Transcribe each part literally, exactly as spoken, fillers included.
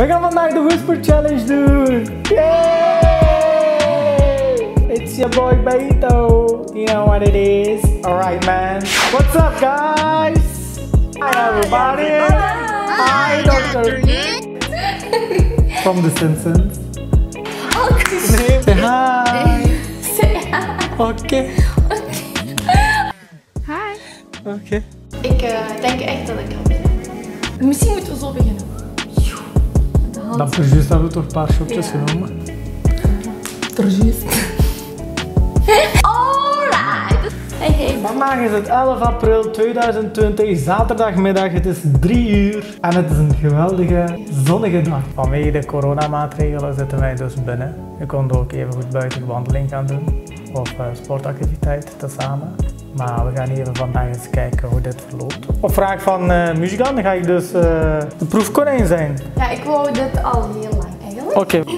We gaan vandaag de Whisper Challenge doen! Yay! It's your boy Beto. You know what it is. Alright man. What's up guys? Hi everybody. Hi Doctor From The Simpsons. Okay. Say hi. Say hi. Oké. Hi. Oké. Ik uh, denk echt dat ik kan beginnen. Misschien moeten we zo beginnen. Dan precies hebben we toch een paar shotjes ja. genomen. Precies. Alright. Hey hey. Vandaag is het elf april tweeduizend twintig, zaterdagmiddag. Het is drie uur en het is een geweldige zonnige dag. Vanwege de coronamaatregelen zitten wij dus binnen. Je kon ook even goed buiten wandeling gaan doen of uh, sportactiviteit tezamen. Maar we gaan even vandaag eens kijken hoe dit verloopt. Op vraag van uh, Muzikant ga ik dus uh, de proefkonijn zijn. Ja, ik wou dit al heel lang eigenlijk. Oké. Okay.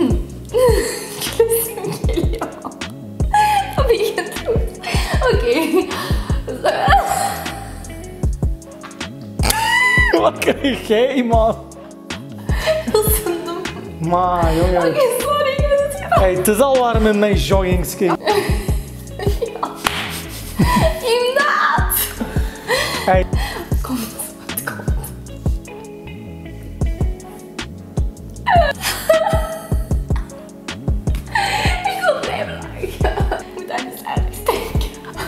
Wat ben je aan het doen? Oké. Wat krijg jij, man? Dat is een dom. Maar jongen. Oké, okay, sorry, ik ben het gedaan. Hey, het is al warm in mijn joggingski. Ja. Inderdaad. Hey. Komt, het komt. Ik wil blijven lachen. Ik moet aan iets ergens denken.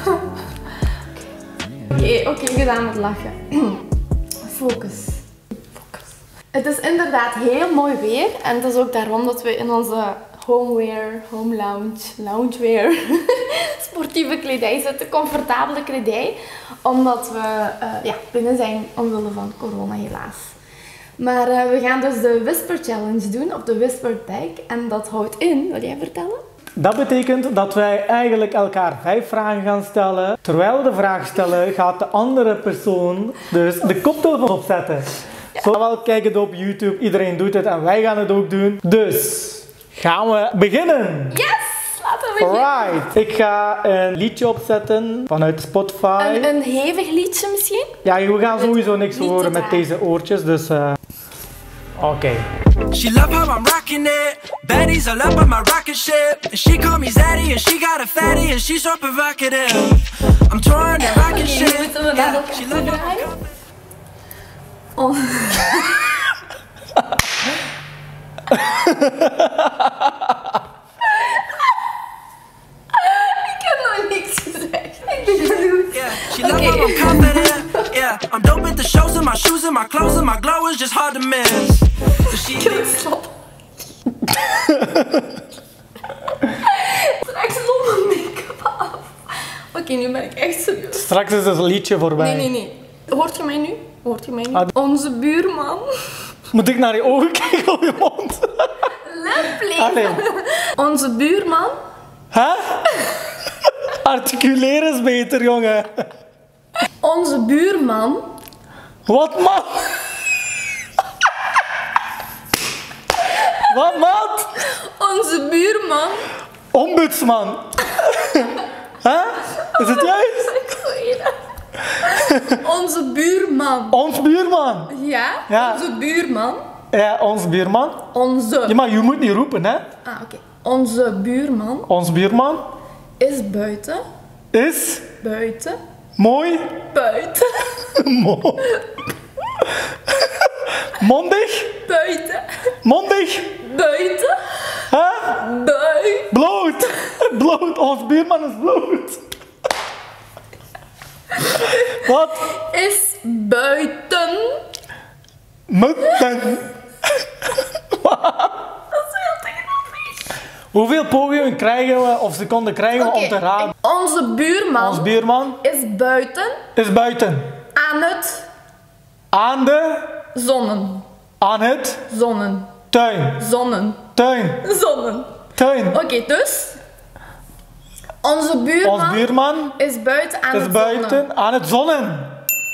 Oké, oké, gedaan met lachen. Focus. Focus. Het is inderdaad heel mooi weer en het is ook daarom dat we in onze homewear, home lounge, loungewear, sportieve kledij zitten, comfortabele kledij, omdat we uh, ja, binnen zijn omwille van corona helaas. Maar uh, we gaan dus de Whisper Challenge doen, of de Whisper Tag, en dat houdt in, wil jij vertellen? Dat betekent dat wij eigenlijk elkaar vijf vragen gaan stellen. Terwijl we de vraag stellen, gaat de andere persoon dus de koptelefoon opzetten. Ja. Zo wel kijken op YouTube, iedereen doet het en wij gaan het ook doen. Dus gaan we beginnen! Yes! Laten we beginnen! Alright, ik ga een liedje opzetten vanuit Spotify. Een, een hevig liedje misschien? Ja, we gaan sowieso niks horen met deze oortjes, dus uh... oké. Okay. She love how I'm rocking it. Betty's all up on my rocket ship. And she call me Zaddy and she got a fatty and she's so provocative. I'm touring that rocket ship. Okay, moeten we dat ook She love draaien? Oh. Ik heb nog niks gezegd. Ik ben het goed. Yeah, she love how I'm confident. Yeah, I'm dope with the shows and my shoes and my clothes and my glow is just hard to miss. She Ik heb slap. Straks nog mijn make-up af. Oké, okay, nu ben ik echt serieus. Straks is het liedje voorbij. Nee, nee, nee. Hoort je mij nu? Hoort je mij nu? Ah, Onze buurman. Moet ik naar je ogen kijken op je mond? Lip Onze buurman. Huh? Articuleer eens beter, jongen. Onze buurman. Wat, man? Wat, man? Onze buurman. Ombudsman. Huh? Is het juist? Ik weet het. Onze buurman. Ons buurman. Ja? Ja. Onze buurman. Ja, ons buurman. Onze. Ja, maar je moet niet roepen, hè? Ah, oké. Okay. Onze buurman. Ons buurman. Is buiten. Is. Buiten. Mooi. Buiten. Mooi. Mondig. Buiten. Mondig. Buiten. Huh? Bui. Bloot. Bloot. Ons buurman is bloot. Wat? Is buiten. Mutten. Dat is heel tegenover. Hoeveel pogingen krijgen we, of seconden krijgen we Okay. om te raden? Onze buurman. Ons buurman is buiten. is buiten. Aan het. Aan de. Zonnen. Aan het. Zonnen. Tuin. Zonnen. Tuin. Zonnen. Tuin. Oké, okay, dus. Onze buurman, Ons buurman is buiten aan is het buiten zonnen. aan het zonnen.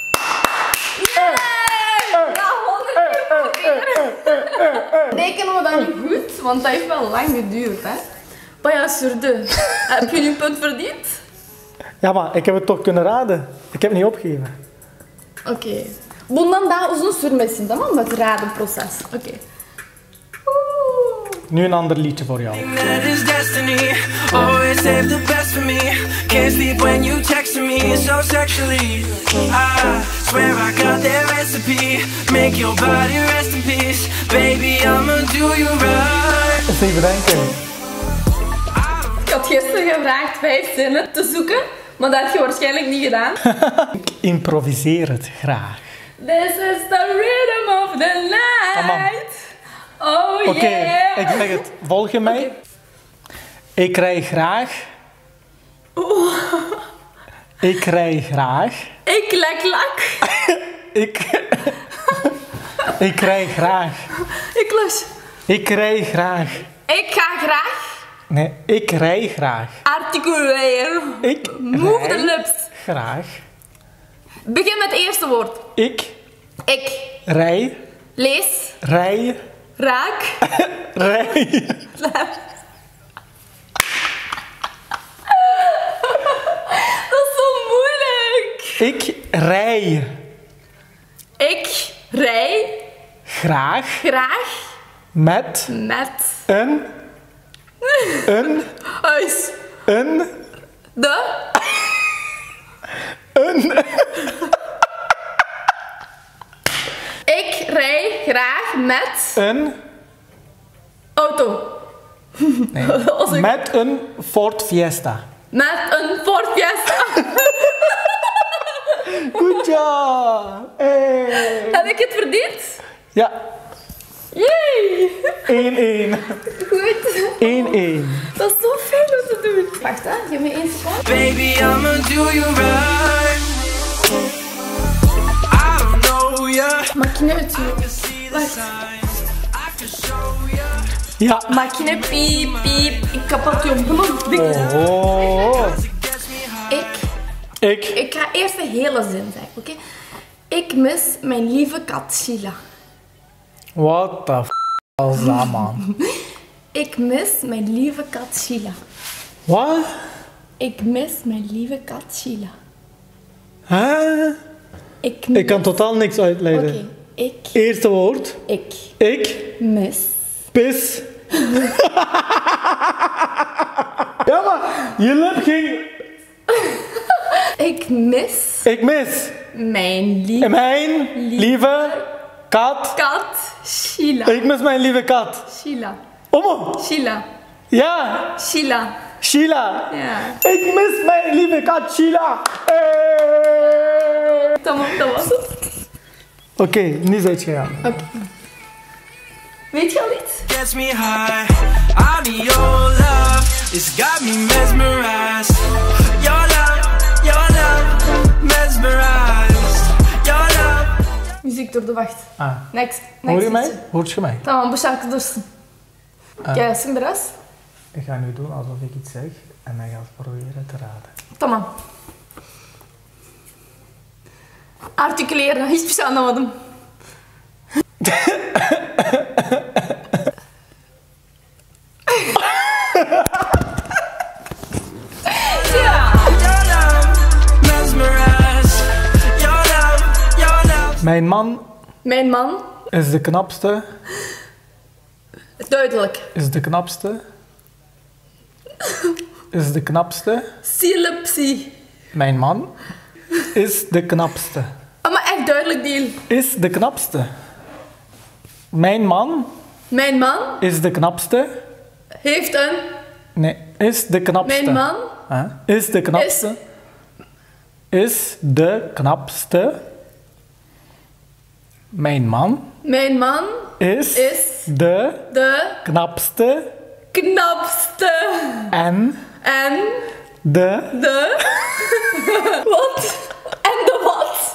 Rekenen we dat nu goed? Want dat heeft wel lang geduurd, hè? Maar ja, surde. Heb je nu een punt verdiend? Ja, maar ik heb het toch kunnen raden. Ik heb het niet opgegeven. Oké. Okay. Bundan daha uzun sürmesin, tamam mı? Het radenproces. Oké. Okay. Nu een ander liedje voor jou. That is destiny. Always save the best for me. Can't sleep when you text me so sexually. I swear I got that recipe. Make your body rest in peace. Baby, I'ma do you right. Eens even denken. Ik had gisteren gevraagd vijf zinnen te zoeken, maar dat heb je waarschijnlijk niet gedaan. Ik improviseer het graag. This is the rhythm of the night. Oh Oké, okay, yeah. ik zeg het. Volg je mij? Okay. Ik rij graag. Oh. Ik rij graag. Ik lek lak. ik... ik rij graag. Ik lus. Ik rij graag. Ik ga graag. Nee, ik rij graag. Articuleer. Ik Move the lips. Graag. Begin met het eerste woord. Ik. Ik. Rij. Lees. Rij. Raak. Rij. Dat is zo moeilijk. Ik rij. Ik rij. Graag. Graag. Met. Met. Een. Een. Huis. Een. De. Een. Ik rij graag met. Een. Auto. Nee. ik... Met een Ford Fiesta. Met een Ford Fiesta. Goed job. Hey. Heb ik het verdiend? Ja. Yay. één één. Goed. één één. Dat is zo fijn om te doen. Wacht, hè. Geef me één seconde. Baby, I'ma do you right. I don't know ya. Maak je uit, wacht. Ja. Maak je piep, piep. Ik kapot je blond. Oh. Ik. Ik. Ik ga eerst de hele zin zeggen, oké? Okay? Ik mis mijn lieve kat Sheila. What the f was dat, man? Ik mis mijn lieve kat Sheila. Wat? Ik mis mijn lieve kat Sheila. Huh? Ik, mis... Ik kan totaal niks uitleiden. Oké, okay. Ik. Eerste woord. Ik. Ik. Mis. Pis. Ja, maar je lip ging... Ik mis... Ik mis... Mijn lieve... Mijn lieve kat. Kat Sheila. Ik mis mijn lieve kat. Sheila. Omo. Sheila. Ja. Sheila. Sheila. Ja. Ik mis mijn lieve kat Sheila. Hey. Dat, dat was het. Oké, okay, nu zit je aan. Oké. Okay. Weet je al iets? Gets me high. I need your love. It's got me mesmerized. Your love, your love, mesmerized. Your love. Muziek door de wacht. Ah. Next. Next. Hoor je mij? Hoort je mij? Tamam, bu şarkı dursun. Ah. Gel, zing biraz. Ik ga nu doen alsof ik iets zeg en dan ga ik proberen te raden. Tamam. Articuleren, hiçbir şey anlamadım. Mijn man. Mijn man. Is de knapste. Duidelijk. Is de knapste. Is de knapste. Silepsie. Mijn man is de knapste. Oh, maar echt duidelijk deel. Is de knapste. Mijn man. Mijn man. Is de knapste. Heeft een. Nee, is de knapste. Mijn man. Huh? Is de knapste. Is, is de knapste. Mijn man. Mijn man. Is, is de, de knapste. Knapste. En. En. De. De. Wat? En de wat?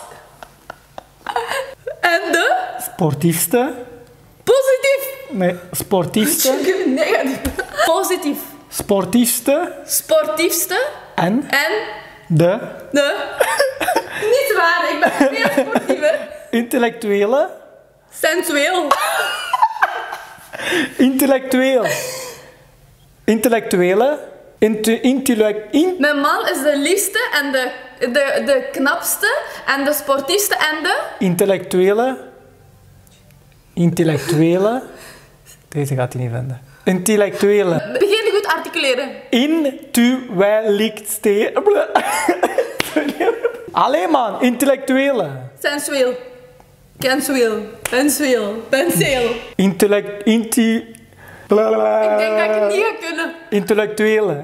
En de. Sportiefste. Positief. Nee, sportiefste. Negatief. Positief. Sportiefste. Sportiefste. En. En. De. De. Niet waar, ik ben veel sportiever. Intellectuele. Sensueel. Intellectueel. Intellectuele. Intu, intellect, in... Mijn man is de liefste en de, de, de knapste en de sportiefste en de... Intellectuele. Intellectuele. Deze gaat hij niet vinden. Intellectuele. Begin goed articuleren. Intellectuele. Allee man, intellectuele. Sensueel. Sensueel. Sensueel. Penseel. Intellect... Inti... Ik denk dat ik het niet ga kunnen. Intellectuele.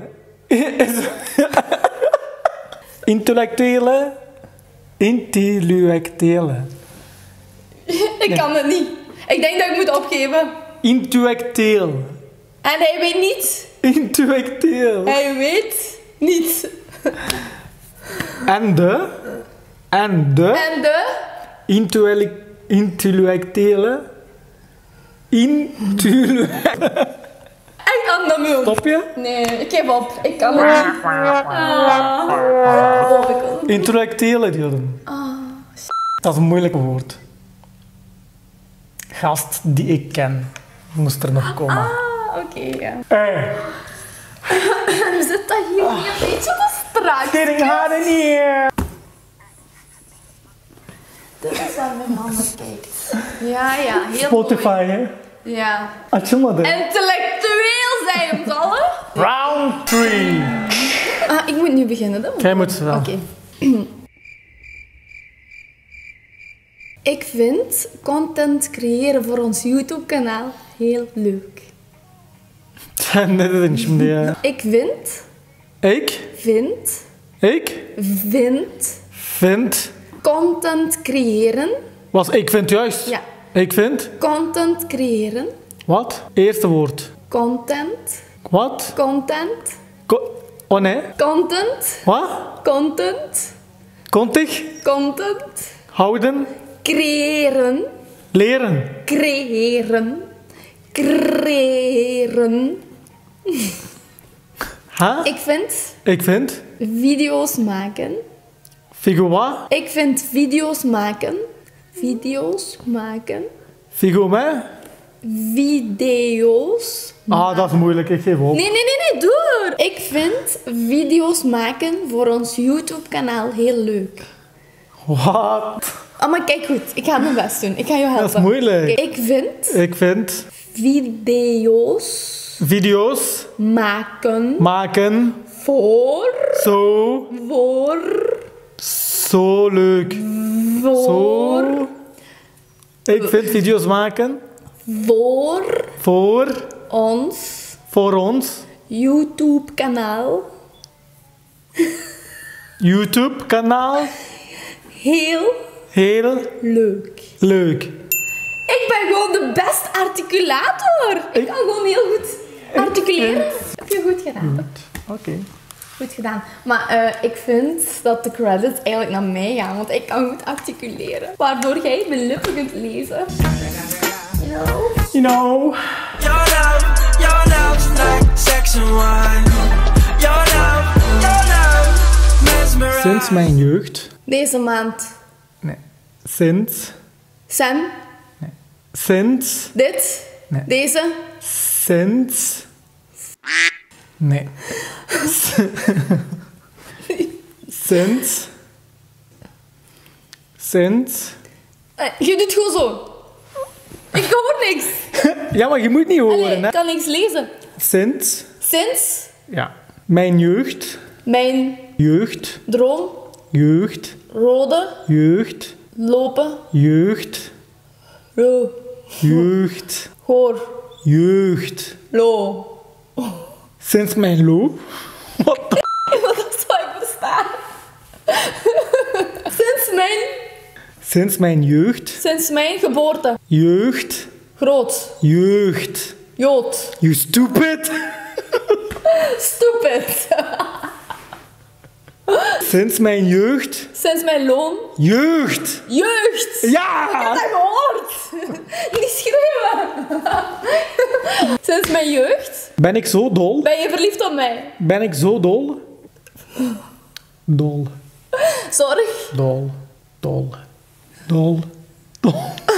Intellectuele. Intellectuele. Ik kan het niet. Ik denk dat ik moet opgeven. Intellectueel. En hij weet niet. Intellectueel. Hij weet niet. En de... En de... En de... Intellectuele... Intellectuele... Intellectuele... Ik kan dat niet. Stop je? Nee, ik geef op. Ik kan het niet. Ah. Oh, ik kan het niet. Intellectuele delen. Dat is een moeilijk woord. Gast die ik ken, moest er nog komen. Ah, oké, ja. Hey. Zit dat hier niet een beetje te strak? Getting hard in here. Dit is waar mijn mama kijkt. Ja, ja, heel Spotify, mooi. hè? Ja. Atje maar dit. Intellectueel zijn hem allen. Round three. Ah, ik moet nu beginnen, dan. Jij moet wel. Oké. Ik vind content creëren voor ons YouTube-kanaal heel leuk. Dit is een beetje... Ik vind, Ik? vind, Ik? vind Vind... content creëren. Was ik vind juist. Ja. Ik vind... Content creëren. Wat? Eerste woord. Content. Wat? Content. Co oh nee. Content. Wat? Content. Kontig? Content. Houden? Creëren. Leren? Creëren. Creëren. Ha? Ik vind Ik vind... video's maken. Figo wat? Ik vind video's maken. Video's maken. Figo mij? Video's. Ah, dat is moeilijk. Ik geef op. Nee, nee, nee, nee, doe. Ik vind video's maken voor ons YouTube-kanaal heel leuk. Wat? Oh, maar kijk goed. Ik ga mijn best doen. Ik ga je helpen. Dat is moeilijk. Oké, ik vind Ik vind... video's Video's maken maken voor... zo... Voor... Zo leuk. Voor... Zo... Ik vind video's maken Voor voor... ons Voor ons YouTube-kanaal YouTube-kanaal heel heel leuk. leuk. Ik ben gewoon de best articulator. Ik kan gewoon heel goed articuleren. Heb je goed gedaan. Oké. Okay. Goed gedaan. Maar uh, ik vind dat de credits eigenlijk naar mij gaan, want ik kan goed articuleren. Waardoor jij mijn lippen kunt lezen. You know? You know. Your love, your love's like sex and wine. Your love, your love, mesmerized. Sinds mijn jeugd. Deze maand. Nee. Sinds. Sam. Nee. Sinds. Dit. Nee. Deze. Sinds. Nee. Sinds. Sinds. Uh, je doet gewoon zo. Ik hoor niks. Ja, maar je moet niet horen, Allee, hè. ik kan niks lezen. Sinds. Sinds Ja. Mijn jeugd. mijn Jeugd. droom, Jeugd. rode, Jeugd. lopen, Jeugd. ro, Jeugd. hoor, Jeugd. lo. Sinds mijn lo. Wat de... Dat zou ik verstaan. Sinds mijn, Sinds mijn jeugd. sinds mijn geboorte. Jeugd. Groot. Jeugd. Jood. You stupid. Stupid. Sinds mijn jeugd. Sinds mijn loon. Jeugd. Jeugd. Ja. Ik heb dat gehoord. Niet schreeuwen. Sinds mijn jeugd. Ben ik zo dol? Ben je verliefd op mij? Ben ik zo dol? Dol. Zorg. Dol. Dol. Dol. Dol.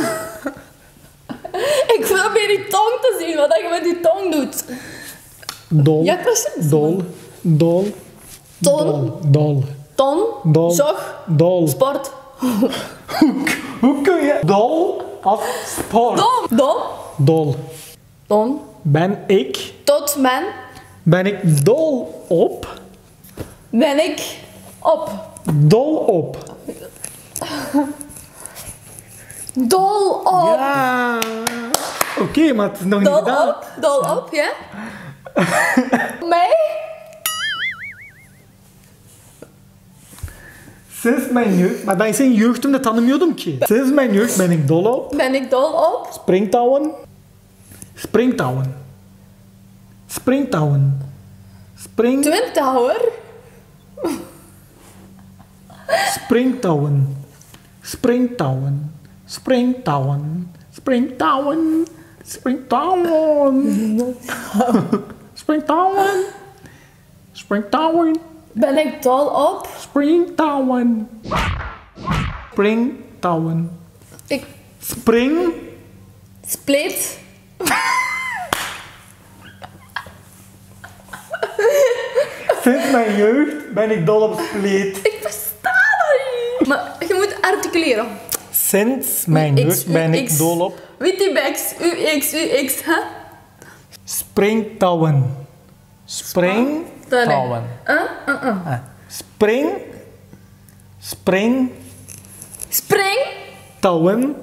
Ik probeer die tong te zien, wat je met die tong doet. Dol. Ja, precies. Dol. Dol. Ton. Dol. Ton. Dol. Zog. Dol. Sport. Hoe, hoe kun je dol als sport? Dom. Dom. Dol. Ton. Ben ik... Tot men. Ben ik dol op... Ben ik op. Dol op. Dol op. Ja. Oké, okay, maar het is nog Dol niet gedaan. op. Dol op, ja. Mij? Sinds mijn jeugd... Maar dat is een jeugd omdat dan een jodomtje. Sinds mijn jeugd ben ik dol op... Ben ik dol op? Springtouwen. Springtouwen. Springtouwen. Spring... Twin Tower. Springtouwen. Springtouwen. Springtouwen. Springtouwen. Springtouwen. Springtouwen. Springtouwen. Ben ik dol op? Springtouwen. Springtouwen. Ik Spring. split. Sinds mijn jeugd ben ik dol op spleet. Ik versta dat niet. Maar je moet articuleren. Sinds mijn U X, jeugd ben U ik X. dol op Wittybex, U X, U X, hè? springtouwen. Springtouwen. Uh, uh, uh. Ah. Spring. Spring. Spring. Touwen.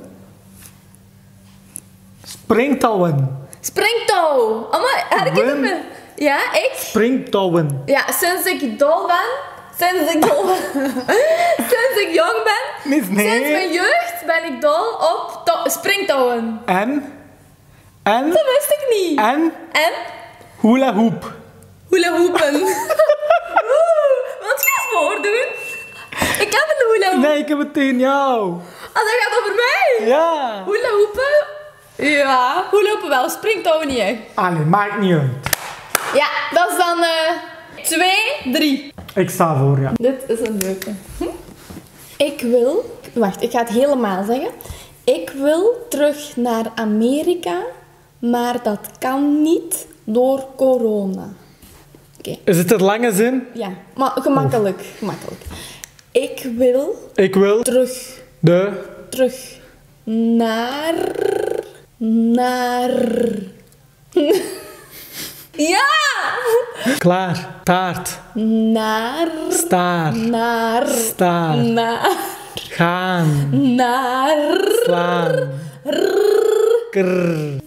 Springtouwen. Springtouw. Amma, herken je me? Ja, ik? Springtouwen. Ja, sinds ik dol ben. Sinds ik dol ben. Sinds ik jong ben. Mis, nee. Sinds mijn jeugd ben ik dol op to- springtouwen. En? En? Dat wist ik niet. En? En? Hula hoop. Hula hoepen. Oeh, wat ga je voordoen? Ik heb een hula hoop. Nee, ik heb het tegen jou. Ah, dat gaat over mij. Ja. Hula hoepen? Ja, hula hoepen wel. Springtouwen niet, hè. Allee, maakt niet uit. Ja, dat is dan eh twee, drie. Ik sta voor, ja. Dit is een leuke. Hm? Ik wil... Wacht, ik ga het helemaal zeggen. Ik wil terug naar Amerika, maar dat kan niet door corona. Oké. Okay. Is het een lange zin? Ja, maar gemakkelijk. Gemakkelijk. Ik wil Ik wil terug, de... terug naar... Naar... Ja! Klaar. Taart. Naar... Staar. Naar... Staar. Naar... Gaan. Naar... Slaan. Krrr.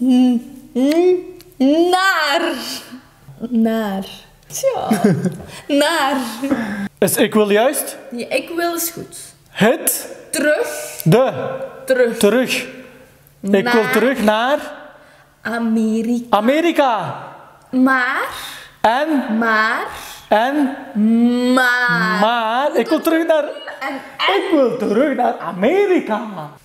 Naar... Naar... Tja... Naar... Dus ik wil juist... Ja, ik wil is goed. Het... Terug... De... Terug... Terug. Ik Naar- wil terug naar... Amerika. Amerika. Maar... En... Maar... En... Maar... Maar... Ik wil terug naar... En... Ik wil terug naar Amerika.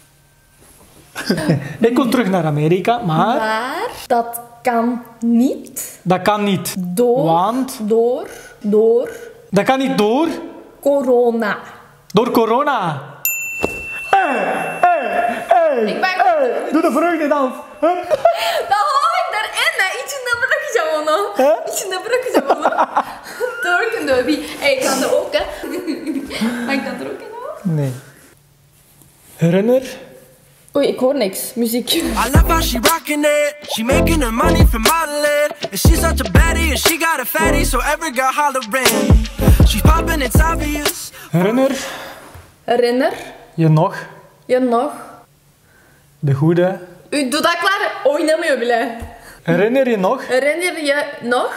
Ik wil terug naar Amerika, maar... Maar... Dat kan niet... Dat kan niet. Door... Want... Door... Door... Dat kan niet door... Corona. Door corona. Hey, hey, hey, Ik ben- hey. Doe de vreugdedans. Hup. Dat hou ik daarin, hè. Iets in de brugje gewonnen. Hè? Iets in de brugje gewonnen. Turken derby. Hé, ik kan er ook, hè. Mag ik dat er ook in houden? Nee. Herinner? Oei, ik hoor niks. Muziek. I love how she rockin' it. She making her money from modeling. And she's such a baddie, and she got a fatty, so every girl hollering. She's popping, it's obvious. Herinner Herinner je nog je nog? de goede... U doet dat klaar? Oei, niet meer willen. Herinner je nog? Herinner je nog?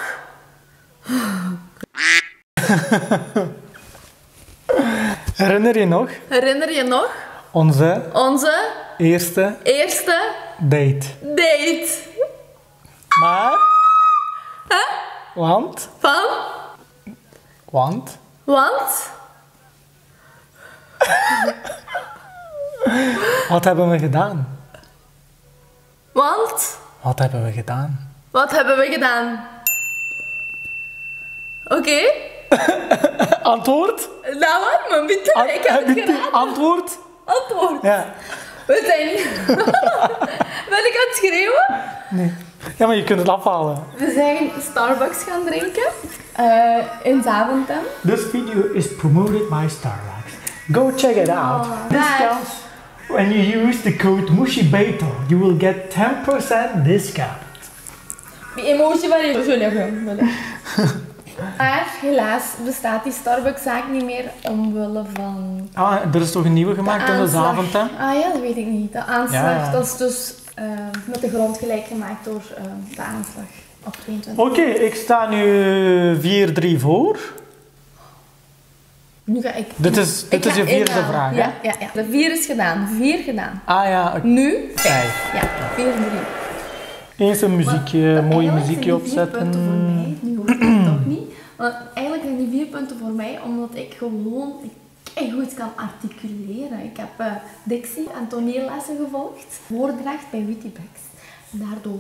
Herinner je nog Herinner je nog? onze Onze eerste eerste date? date. Maar... Huh? Want... Van? Want... Want? Wat hebben we gedaan? Want? Wat hebben we gedaan? Wat hebben we gedaan? Oké. Antwoord? Nou, wat? Maar bitte, An- ik heb het Bitte, gedaan. Antwoord? Antwoord. Ja. We zijn... Ben ik aan het schreeuwen? Nee. Ja, maar je kunt het afhalen. We zijn Starbucks gaan drinken. Uh, in Zaventem. This video is promoted by Starbucks. Go check it out. Discounts. When you use the code MUSHIBETO, you will get ten percent discount. Die emotie van je zo leggen. Maar helaas bestaat die Starbucks-zaak niet meer omwille van... Ah, er is toch een nieuwe gemaakt in de avond, hè? Ah ja, dat weet ik niet. De aanslag, Ja, ja. dat is dus uh, met de grond gelijk gemaakt door uh, de aanslag op tweeëntwintig. Oké, okay, ik sta nu vier drie voor. Nu ga ik... Dit is, dit ik is je vierde inhalen. vraag, hè? Ja, ja, ja. De vier is gedaan. Vier gedaan. Ah ja, okay. Nu vijf. Ja, vier drie. Eens een muziekje, maar, mooi eigenlijk muziekje zijn die vier opzetten. punten voor mij. Nu hoor ik het toch niet. Want eigenlijk zijn die vier punten voor mij omdat ik gewoon goed kan articuleren. Ik heb uh, dictie en toneellessen gevolgd. Woordracht bij Wittybex. En daardoor...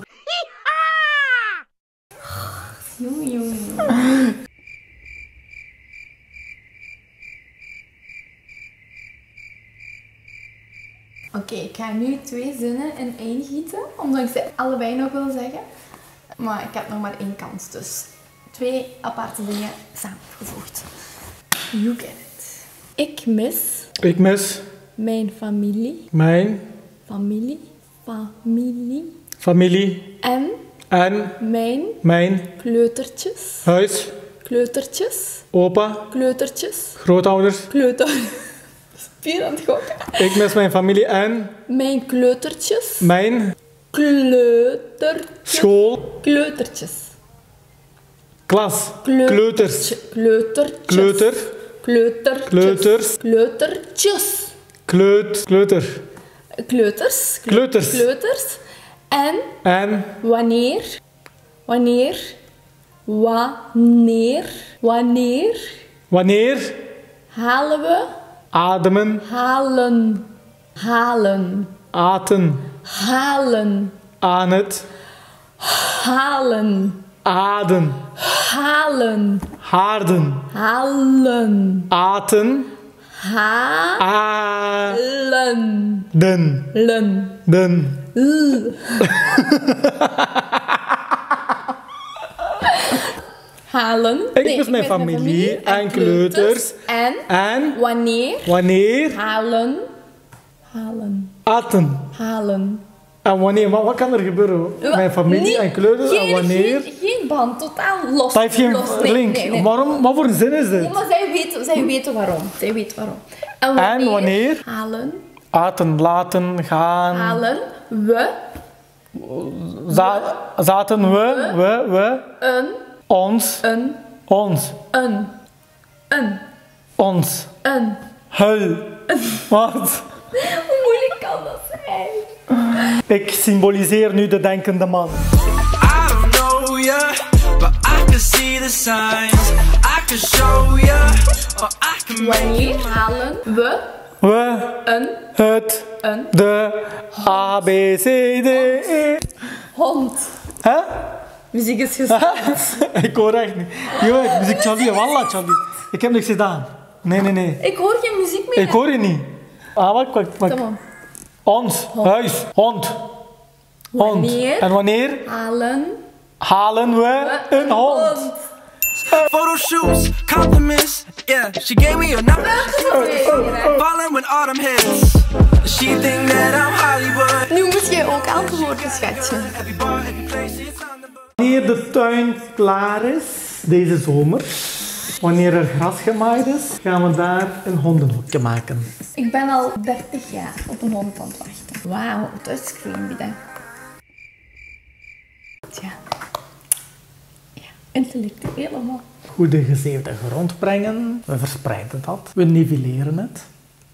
Jongen, jongen, jongen. Oké, okay, ik ga nu twee zinnen in één gieten, omdat ik ze allebei nog wil zeggen. Maar ik heb nog maar één kans, dus twee aparte dingen samengevoegd. You get it. Ik mis... Ik mis... Mijn familie. Mijn... Familie. Familie. Familie. En... En... Mijn... Mijn... Kleutertjes. Huis. Kleutertjes. Opa. Kleutertjes. Grootouders. Kleuter... Spier aan het gokken. Ik mis mijn familie en... Mijn kleutertjes. Mijn... Kleutertjes. School. Kleutertjes. Klas. Kleu Kleuters. Kleutertjes. Kleuter. Kleutertjes. Kleuters. Kleutertjes. Kleut. Kleuter. Kleuters. Kleuters. Kleuters. En... En... Wanneer... Wanneer... Wanneer... Wanneer... Wanneer... Halen we... Ademen. Halen. Halen. Aten. Halen. Aan het. Halen. Aden. Halen. Haarden. Halen. Aten. Ha. A. Len. Den. Len. Den. L. Halen. Ik Nee, mis mijn familie en kleuters. En. En. Wanneer. Wanneer. Halen. Halen. Aten. Halen. En wanneer, maar wat kan er gebeuren? Mijn familie Niet- en kleuters en geen, wanneer? Geen, geen band, totaal los. Dat heeft geen los. Nee, link. nee, nee. Waarom, wat voor een zin is Nee, dit? maar zij weten, zij weten waarom. Zij weten waarom. En En wanneer? Halen. Aten, laten, gaan. Halen. We. Za zaten we, we, we. Een. Ons. Een. Ons. Een. Een. Ons. Een. Huil. Wat? Hoe moeilijk kan dat zijn? Ik symboliseer nu de denkende man. I don't know ya, but I can see the signs. I can show ya, or I can make Wanneer halen we We, een, het, een de, A, B, C, D, E. hond? Hè? Muziek is gestart. Ik hoor echt niet. Yo, muziek Charlie, wallah Charlie. Ik heb niks gedaan. Nee, nee, nee. Ik hoor geen muziek meer. Ik hoor je niet. Ah, wat, wat, wat. Kom op. Ons, huis, hond. Hond. Wanneer En wanneer halen halen we een hond? photo shoots, compliments. Yeah, she gave me a number. Falling when autumn hits. She think that I'm Hollywood. Nu moet jij ook antwoorden, schatje. Every bar, every place, it's on the boat. Wanneer de tuin klaar is, deze zomer, wanneer er gras gemaaid is, gaan we daar een hondenhokje maken. Ik ben al dertig jaar op een hond aan het wachten. Wauw, touchscreen bieden. Tja. Ja, intellectueel helemaal. Goede gezeefde grond brengen, we verspreiden dat, we nivelleren het.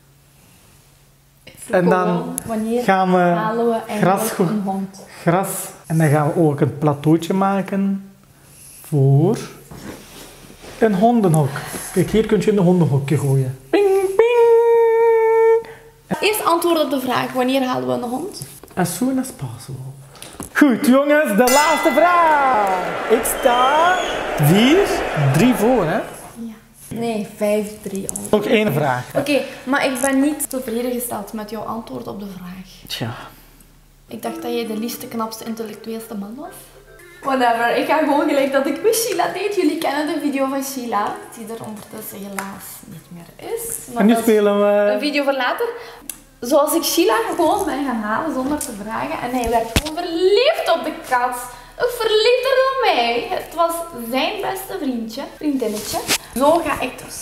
En dan wanneer gaan we halen we eigenlijk gras, een hond? gras en dan gaan we ook een plateautje maken voor een hondenhok. Kijk, hier kun je een hondenhokje gooien. Ping, ping. Eerst antwoord op de vraag, wanneer halen we een hond? As soon as possible. Goed, jongens, de laatste vraag. Ik sta vier drie voor, hè? Ja. Nee, vijf drie al. Nog één vraag. Oké, okay, maar ik ben niet tevreden gesteld met jouw antwoord op de vraag. Tja. Ik dacht dat jij de liefste, knapste, intellectueelste man was. Whatever, ik ga gewoon gelijk dat ik met Sheila deed. Jullie kennen de video van Sheila, die er ondertussen helaas niet meer is. Maar En nu dat is spelen we... een video voor later. Zoals ik Sheila gewoon ben gaan halen zonder te vragen. En hij werd gewoon verliefd op de kat. nog verliefder dan mij. Het was zijn beste vriendje, vriendinnetje. Zo ga ik dus.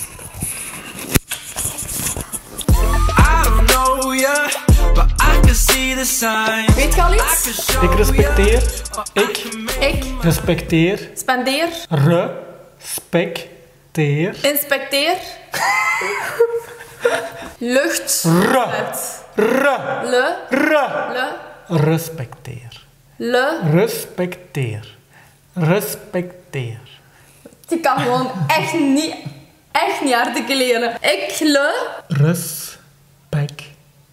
I don't know ya, but I can see the signs. Weet je al iets? Ik respecteer. Ik Ik respecteer. spendeer, Respecteer. inspecteer, lucht, R. het, R. le, R. le, Respecteer. le. Respecteer. Respecteer. Je kan gewoon echt niet, echt niet articuleren. Ik le, Respecteer.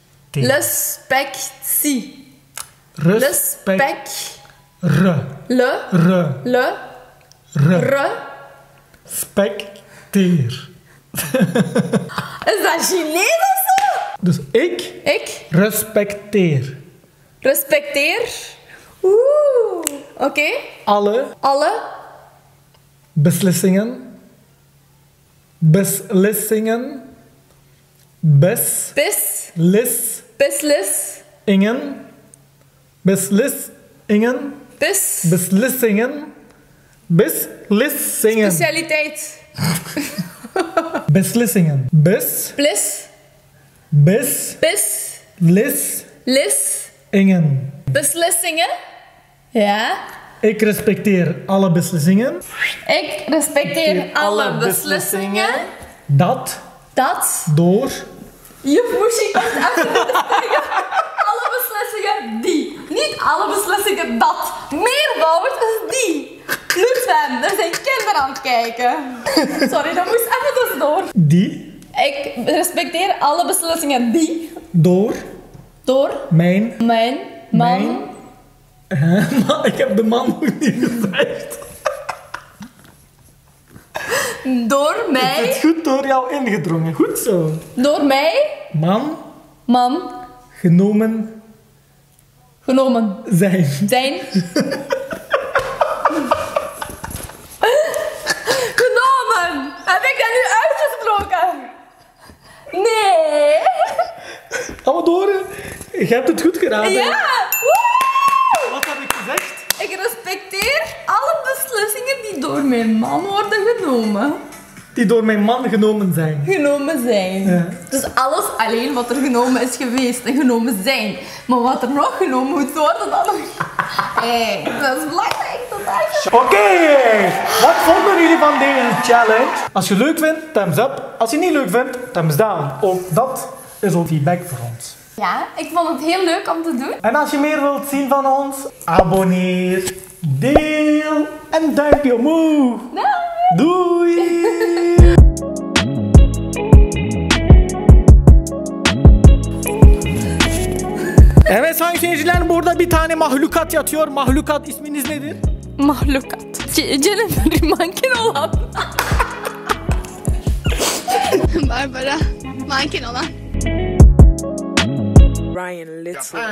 respectie. Respect. Respect, R. le, R. le, R. re. Respecteer. Is dat Chinees of zo? Dus ik Ik respecteer respecteer. Oeh. Oké. Okay. alle Alle beslissingen. Beslissingen. bis, Beslissingen. beslis, Beslissingen. bis, Beslissingen. Beslissingen. specialiteit. Beslissingen. Bes. Blis, Bes. bis, Lis. lis, Ingen. beslissingen. Ja. Ik respecteer alle beslissingen. Ik respecteer alle beslissingen. Dat Dat. door Je moest komt even beslissingen. Alle beslissingen die. Niet alle beslissingen dat. Meervoud is die. Lucien, er zijn kinderen aan het kijken. Sorry, dat moest even tussendoor. die Ik respecteer alle beslissingen die door door mijn. mijn man Mijn. Hè? Maar ik heb de man nog niet gezegd. door Het mij is goed door jou ingedrongen. Goed zo. door mij Man man genomen genomen zijn. zijn genomen. Heb ik dat nu uitgesproken? Nee. Gaan we door? Je hebt het goed gedaan. hè? Ja. Woe! Wat heb ik gezegd? Ik respecteer alle beslissingen die door mijn man worden genomen. Die door mijn man genomen zijn. Genomen zijn. Ja. Dus alles alleen wat er genomen is geweest en genomen zijn. Maar wat er nog genomen moet worden, dan nog. Hey, dat is belangrijk. Dat is Oké, wat vonden jullie van deze challenge? Als je het leuk vindt, thumbs up. Als je het niet leuk vindt, thumbs down. Ook dat is ook feedback voor ons. Ja, ik vond het heel leuk om te doen. En als je meer wilt zien van ons, abonneer, deel en duimpje omhoog. Doei. Doei! Evet sayın seyirciler, burada bir tane mahlukat yatıyor. Mahlukat isminiz nedir? Mahlukat. Jennifer manken olan. Barbara, manken olan. Ryan Little.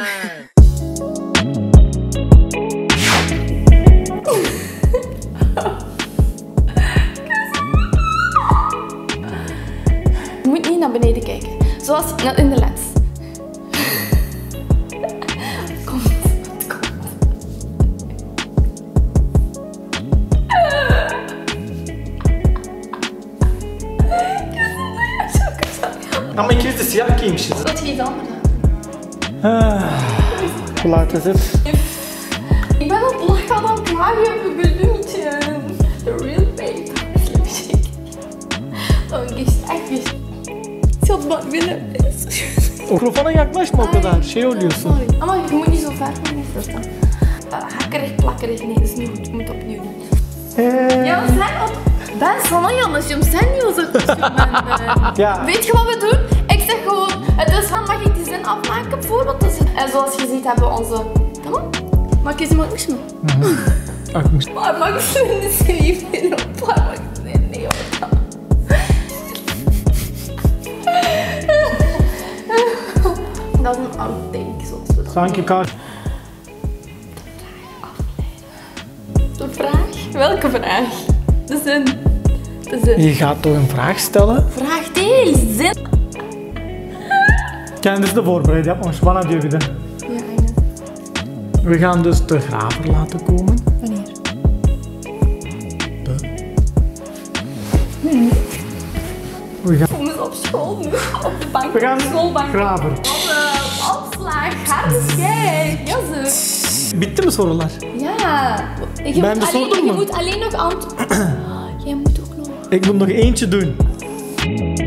Je moet niet naar beneden kijken. Zoals in de lens. Komt, het komt. Ama ikimiz de siyah giymişiz. Wat je dan? Hoe laat is het? Ik ben aan het lachen aan het klagen voor bedoeltje. The real babe. Slim Oh, geç, echt geç. Çok bak benim. Mikrofona yaklaşma o kadar. Şey oluyorsun. Sorry. Ama je moet niet zo ver van mij zitten. Hakkerig, plakkerig. Nee, dat is niet goed. Je moet opnieuw doen. Ee, Ja, sen op... Ben sana yanlışım. Sen niye uzaklaşıyorsun benden? Ja. Weet je wat we doen? Ik zeg gewoon, het is van, mag ik die zin afmaken bijvoorbeeld? Dus, en zoals je ziet hebben we onze... Tamam? Maak je bakmış mı? Akmış. Parmak izlerini seveyim. Parmak izlerini yok. Dat is een outtake, zoals we dat Sanki kar. De vraag? Welke vraag? De zin. De zin. Je gaat toch een vraag stellen? Vraag deel, zin. Kendisi de voorbereid yapmamış. Bana diyor bir de. Ja, aynen. We gaan dus de graver laten komen. school nu op de bank. We gaan op de schoolbank. graven. Op de opslag, harde schijf. Ja, zo. Bitte me sorular. Ja. Je, Ben moet je alleen, bezorgd, je man? moet alleen nog antwoorden. Jij moet ook nog. Ik moet nog eentje doen.